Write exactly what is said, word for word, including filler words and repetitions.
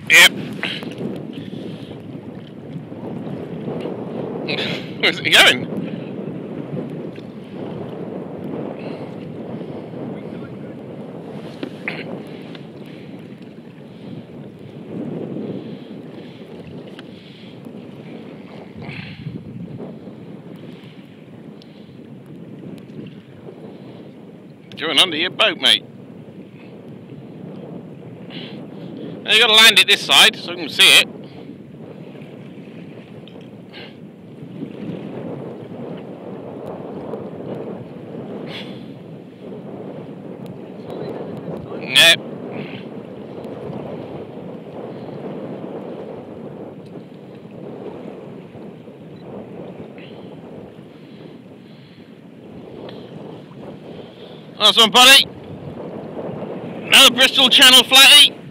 Yep. Where's it going? Going under your boat, mate. Now you got to land it this side so I can see it. Yep. Nice one, buddy. Another Bristol Channel flatty.